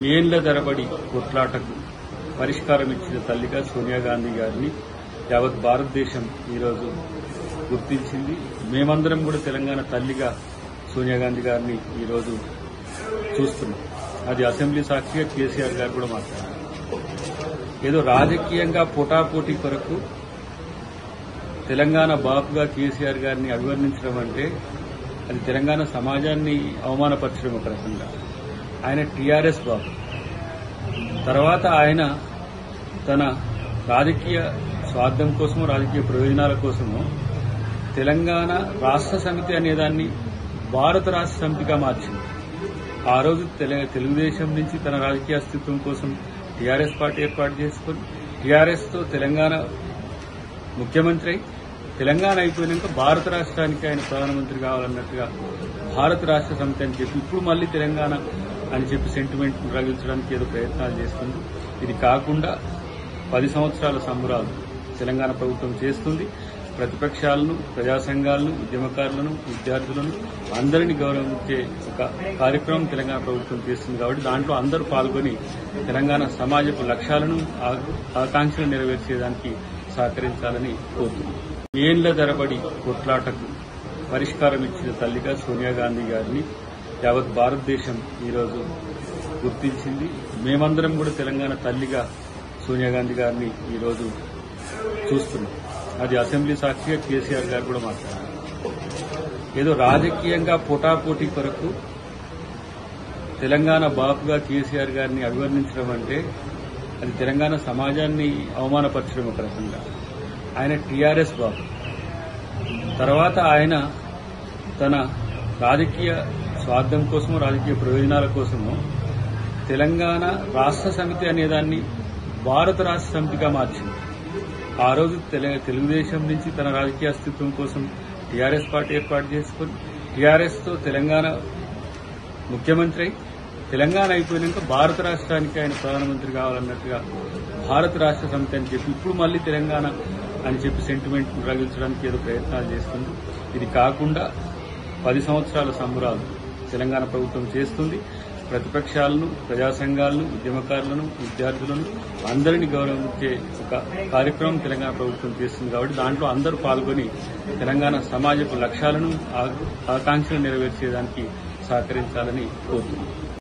ఏళ్ల తరబడి కొట్లాటకు పరిష్కారం ఇచ్చిన తల్లిగా సోనియా గాంధీ గారిని యావత్ భారతదేశం ఈరోజు గుర్తించింది. మేమందరం కూడా తెలంగాణ తల్లిగా సోనియా గాంధీ గారిని ఈరోజు చూస్తున్నాం. అది అసెంబ్లీ సాక్షిగా కేసీఆర్ గారు కూడా మాట్లాడారు. ఏదో రాజకీయంగా పోటాపోటీ కొరకు తెలంగాణ బాపుగా కేసీఆర్ గారిని అభివర్ణించడం అంటే అది తెలంగాణ సమాజాన్ని అవమానపరచడం ఒక రకంగా. ఆయన టీఆర్ఎస్ బాబు. తర్వాత ఆయన తన రాజకీయ స్వార్థం కోసమో రాజకీయ ప్రయోజనాల కోసమో తెలంగాణ రాష్ట్ర సమితి అనేదాన్ని భారత రాష్ట్ర సమితిగా మార్చింది. ఆ రోజు తెలుగుదేశం నుంచి తన రాజకీయ అస్తిత్వం కోసం టీఆర్ఎస్ పార్టీ ఏర్పాటు చేసుకుని టీఆర్ఎస్ తో తెలంగాణ ముఖ్యమంత్రి అయి తెలంగాణ అయిపోయినాక భారత రాష్ట్రానికి ఆయన ప్రధానమంత్రి కావాలన్నట్టుగా భారత రాష్ట్ర సమితి అని చెప్పి ఇప్పుడు మళ్లీ తెలంగాణ అని చెప్పి సెంటిమెంట్ రగిల్చడానికి ఏదో ప్రయత్నాలు చేస్తుంది. ఇది కాకుండా 10 సంవత్సరాల సంబరాలు తెలంగాణ ప్రభుత్వం చేస్తుంది. ప్రతిపక్షాలను, ప్రజా సంఘాలను, ఉద్యమకారులను, విద్యార్థులను అందరినీ గౌరవించే ఒక కార్యక్రమం తెలంగాణ ప్రభుత్వం చేస్తుంది. కాబట్టి దాంట్లో అందరూ పాల్గొని తెలంగాణ సమాజపు లక్ష్యాలను, ఆకాంక్షలు నెరవేర్చేదానికి సహకరించాలని కోరుతున్నాం. ఏళ్ల తరబడి కొట్లాటకు పరిష్కారం ఇచ్చిన తల్లిగా సోనియా గాంధీ గారిని యావత్ భారతదేశం ఈరోజు గుర్తించింది. మేమందరం కూడా తెలంగాణ తల్లిగా సోనియా గాంధీ గారిని ఈరోజు చూస్తున్నాం. అది అసెంబ్లీ సాక్షిగా కేసీఆర్ గారు కూడా మాట్లాడారు. ఏదో రాజకీయంగా పోటాపోటీ కొరకు తెలంగాణ బాపుగా కేసీఆర్ గారిని అభివర్ణించడం అంటే అది తెలంగాణ సమాజాన్ని అవమానపరచడం ఒక రకంగా. ఆయన టీఆర్ఎస్ బాబు. తర్వాత ఆయన తన రాజకీయ స్వార్థం కోసమో రాజకీయ ప్రయోజనాల కోసమో తెలంగాణ రాష్ట్ర సమితి అనేదాన్ని భారత రాష్ట్ర సమితిగా మార్చింది. ఆ రోజు తెలుగుదేశం నుంచి తన రాజకీయ అస్తిత్వం కోసం టీఆర్ఎస్ పార్టీ ఏర్పాటు చేసుకుని టీఆర్ఎస్ తో తెలంగాణ ముఖ్యమంత్రి అయి తెలంగాణ అయిపోయినాక భారత రాష్ట్రానికి ఆయన ప్రధానమంత్రి కావాలన్నట్టుగా భారత రాష్ట్ర సమితి అని చెప్పి ఇప్పుడు మళ్లీ తెలంగాణ అని చెప్పి సెంటిమెంట్ రగిల్చడానికి ఏదో ప్రయత్నాలు చేస్తుంది. ఇది కాకుండా 10 సంవత్సరాల సంబరాలు తెలంగాణ ప్రభుత్వం చేస్తుంది. ప్రతిపక్షాలను, ప్రజా సంఘాలను, ఉద్యమకారులను, విద్యార్థులను అందరినీ గౌరవించే ఒక కార్యక్రమం తెలంగాణ ప్రభుత్వం చేస్తుంది. కాబట్టి దాంట్లో అందరూ పాల్గొని తెలంగాణ సమాజపు లక్ష్యాలను, ఆకాంక్షలు నెరవేర్చేదానికి సహకరించాలని కోరుతున్నాం.